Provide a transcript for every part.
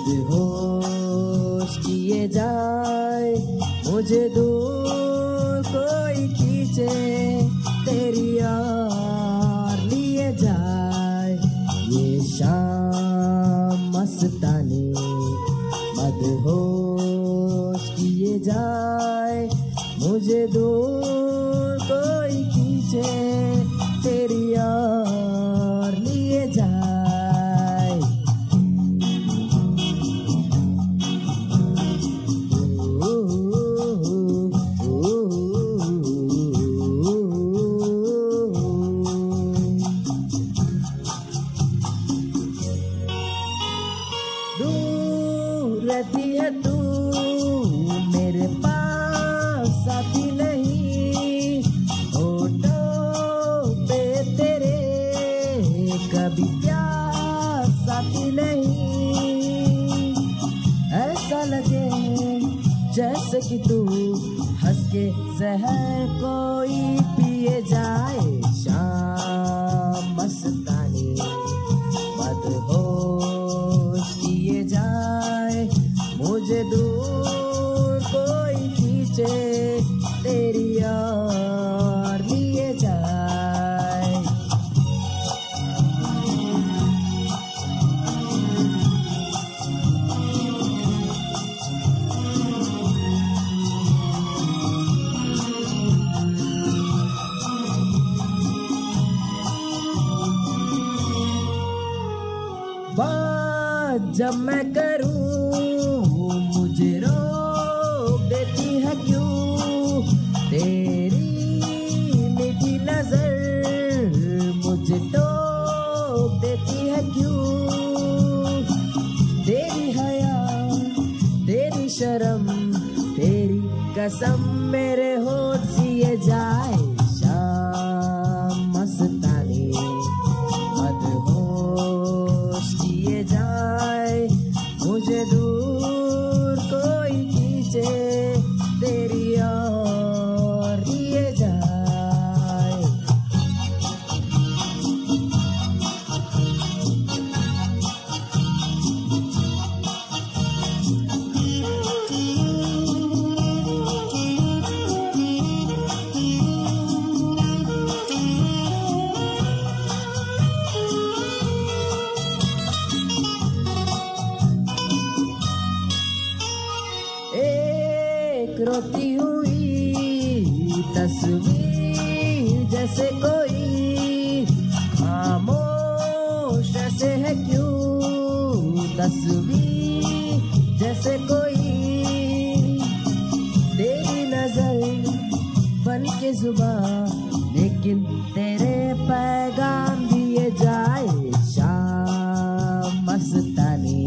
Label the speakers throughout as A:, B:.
A: मदहोश किए जाए मुझे दूर कोई खींचे तेरी यार लिए जाए ये शाम मस्तानी मदहोश किए जाए मुझे दूर कोई खींचे तेरी यार लिए जाए दूर रहती है तू मेरे पास आती नहीं होठों पे तेरे कभी प्यास आती नहीं ऐसा लगे जैसे कि तू हंस के जहर कोई पिए जाए शाम मस्तानी मदहोश किए जाए मुझे दूर कोई खींचे तेरी यार लिए जाए बात जब मैं करूं मुझे रोक देती है क्यों तेरी मीठी नजर मुझे टोक देती है क्यों तेरी हया तेरी शर्म तेरी कसम मेरे होठ सिए जाए शाम मस्तानी मदहोश किए जाए मुझे दूर कोई खींचे तेरी यार लिए जाए एक रोती हुई तस्वीर जैसे कोई खामोश ऐसे है क्यों तस्वीर जैसे कोई तेरी नजर बन के जुबान लेकिन तेरे पैगाम दिए जाए शाम मस्तानी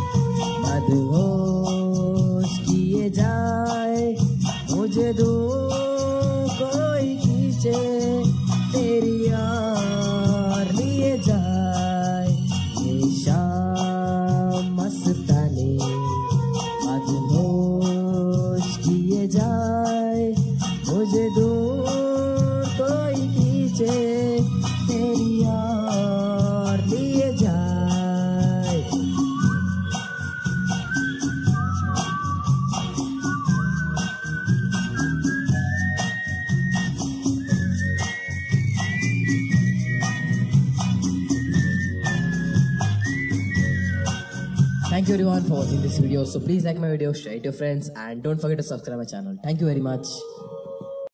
A: मदहोश किए जाए मुझे दूर कोई खींचे तेरी यार लिए जाए ये शाम मस्तानी मदहोश किए जाए मुझे दूर कोई खींचे तेरी यार लिए जाए Thank you everyone for watching this video. So please like my video, share it to your friends and don't forget to subscribe my channel. Thank you very much.